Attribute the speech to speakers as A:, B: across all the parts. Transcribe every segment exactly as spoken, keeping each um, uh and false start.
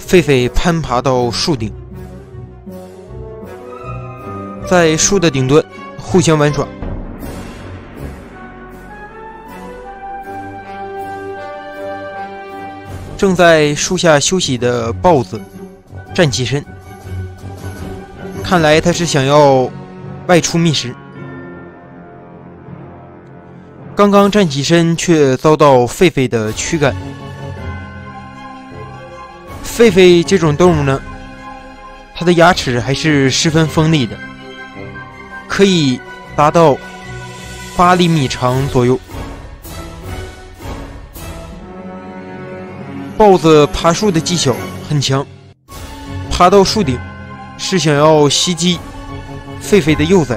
A: 狒狒攀爬到树顶，在树的顶端互相玩耍。正在树下休息的豹子站起身，看来他是想要外出觅食。刚刚站起身，却遭到狒狒的驱赶。狒狒这种动物呢，它的牙齿还是十分锋利的，可以达到八厘米长左右。豹子爬树的技巧很强，爬到树顶是想要袭击狒狒的幼崽。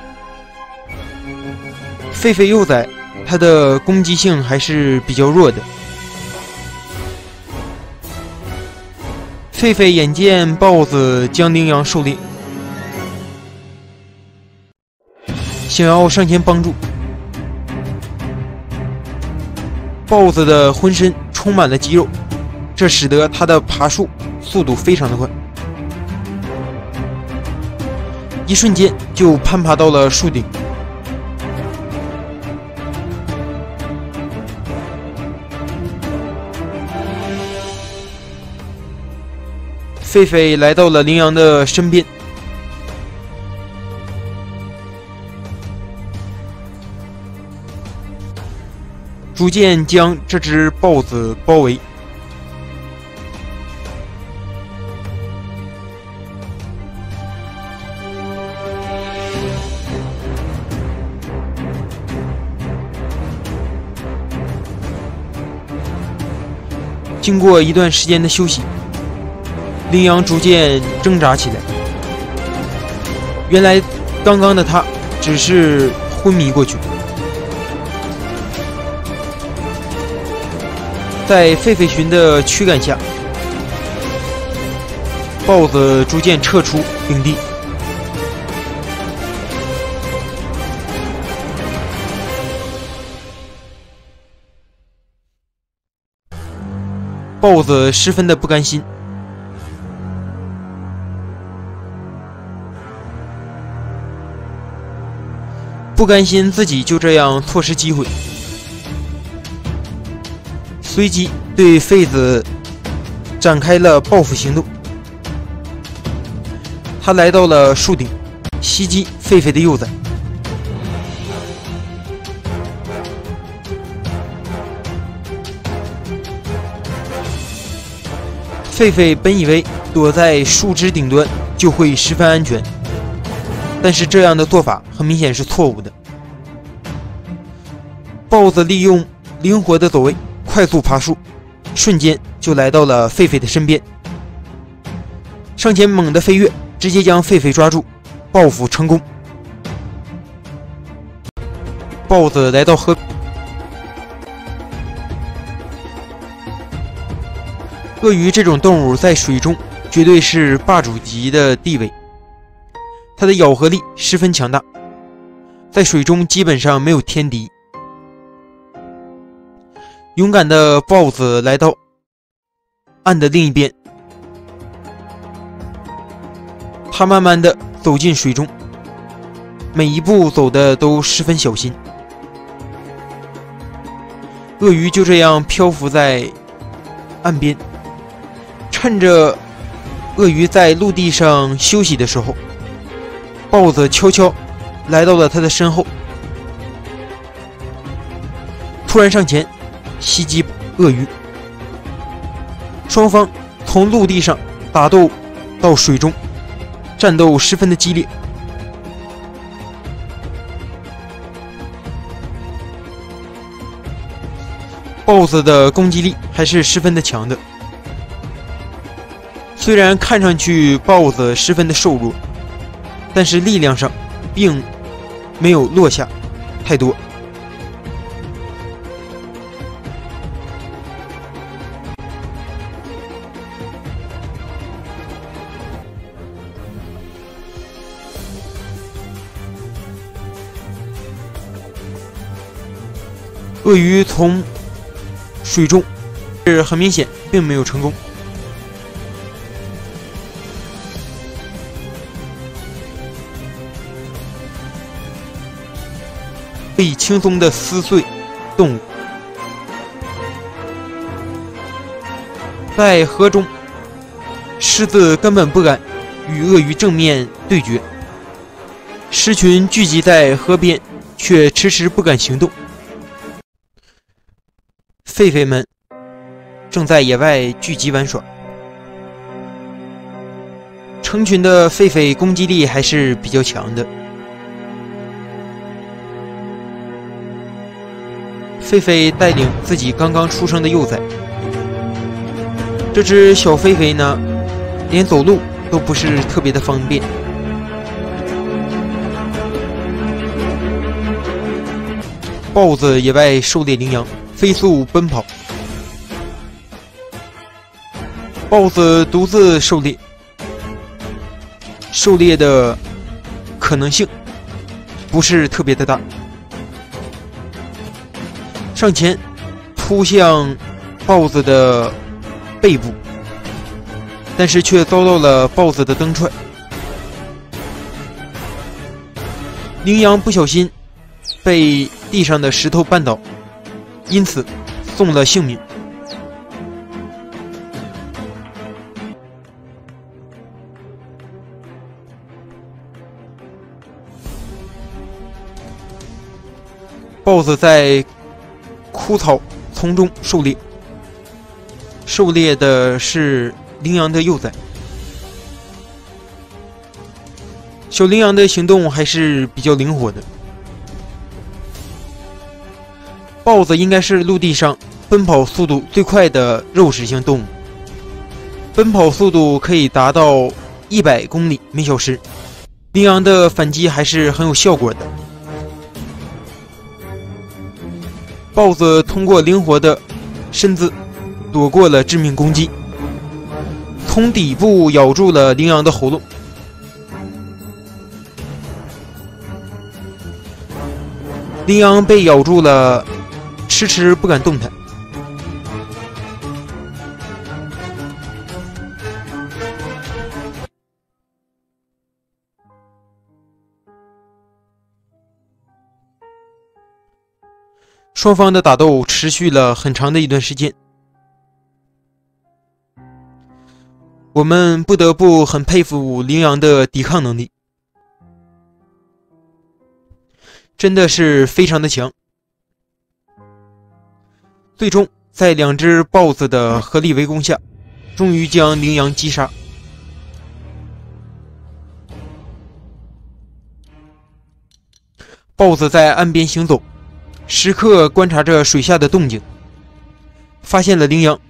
A: 狒狒幼崽它的攻击性还是比较弱的。狒狒眼见豹子将羚羊狩猎，想要上前帮助。豹子的浑身充满了肌肉，这使得它的爬树速度非常的快，一瞬间就攀爬到了树顶。狒狒来到了羚羊的身边，逐渐将这只豹子包围。经过一段时间的休息，羚羊逐渐挣扎起来。原来刚刚的他只是昏迷过去。在狒狒群的驱赶下，豹子逐渐撤出领地。豹子十分的不甘心，不甘心自己就这样错失机会，随即对狒子展开了报复行动。他来到了树顶，袭击狒狒的幼崽。狒狒本以为躲在树枝顶端就会十分安全，但是这样的做法很明显是错误的。豹子利用灵活的走位，快速爬树，瞬间就来到了狒狒的身边，上前猛地飞跃，直接将狒狒抓住，报复成功。豹子来到河边，鳄鱼这种动物在水中绝对是霸主级的地位，它的咬合力十分强大，在水中基本上没有天敌。勇敢的豹子来到岸的另一边，它慢慢的走进水中，每一步走的都十分小心。鳄鱼就这样漂浮在岸边，趁着鳄鱼在陆地上休息的时候，豹子悄悄来到了他的身后，突然上前袭击鳄鱼。双方从陆地上打斗到水中，战斗十分的激烈。豹子的攻击力还是十分的强的，虽然看上去豹子十分的瘦弱，但是力量上并没有落下太多。鳄鱼从水中是很明显并没有成功， 可以轻松的撕碎动物。在河中，狮子根本不敢与鳄鱼正面对决，狮群聚集在河边，却迟迟不敢行动。狒狒们正在野外聚集玩耍，成群的狒狒攻击力还是比较强的。狒狒带领自己刚刚出生的幼崽，这只小狒狒呢，连走路都不是特别的方便。豹子野外狩猎羚羊，飞速奔跑。豹子独自狩猎，狩猎的可能性不是特别的大。上前扑向豹子的背部，但是却遭到了豹子的蹬踹。羚羊不小心被地上的石头绊倒，因此送了性命。豹子在枯草丛中狩猎，狩猎的是羚羊的幼崽。小羚羊的行动还是比较灵活的。豹子应该是陆地上奔跑速度最快的肉食性动物，奔跑速度可以达到一百公里每小时。羚羊的反击还是很有效果的。豹子通过灵活的身子躲过了致命攻击，从底部咬住了羚羊的喉咙。羚羊被咬住了，迟迟不敢动弹。双方的打斗持续了很长的一段时间，我们不得不很佩服羚羊的抵抗能力，真的是非常的强。最终在两只豹子的合力围攻下，终于将羚羊击杀。豹子在岸边行走，时刻观察着水下的动静，发现了羚羊。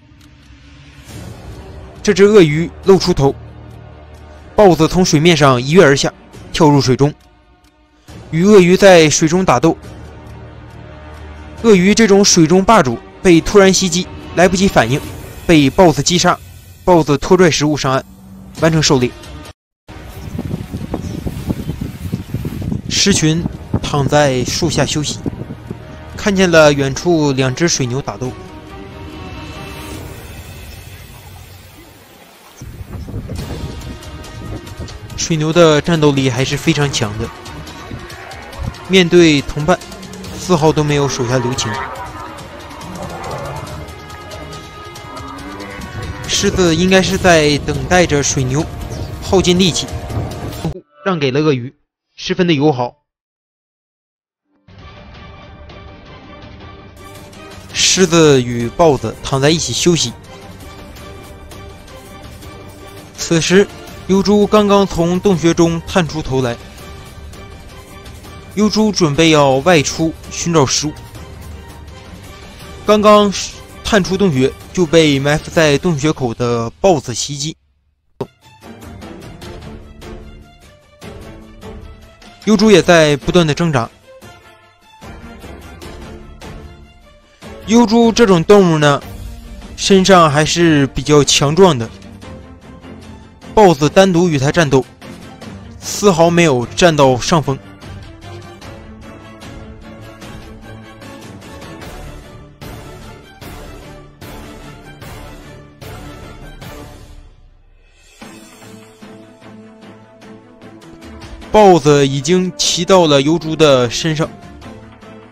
A: 这只鳄鱼露出头，豹子从水面上一跃而下，跳入水中，与鳄鱼在水中打斗。鳄鱼这种水中霸主被突然袭击，来不及反应，被豹子击杀。豹子拖拽食物上岸，完成狩猎。狮群躺在树下休息，看见了远处两只水牛打斗。水牛的战斗力还是非常强的，面对同伴，丝毫都没有手下留情。狮子应该是在等待着水牛耗尽力气，让给了鳄鱼，十分的友好。狮子与豹子躺在一起休息。此时，疣猪刚刚从洞穴中探出头来。疣猪准备要外出寻找食物，刚刚探出洞穴，就被埋伏在洞穴口的豹子袭击。疣猪也在不断的挣扎。疣猪这种动物呢，身上还是比较强壮的。豹子单独与它战斗，丝毫没有占到上风。豹子已经骑到了疣猪的身上，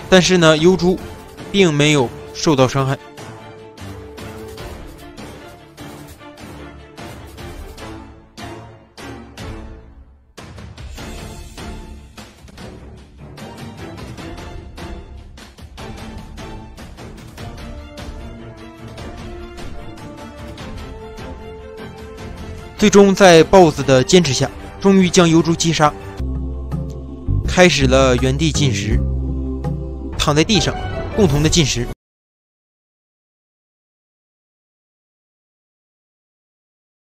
A: 但是呢，疣猪并没有受到伤害。最终在 B O S S 的坚持下，终于将疣猪击杀，开始了原地进食，躺在地上共同的进食。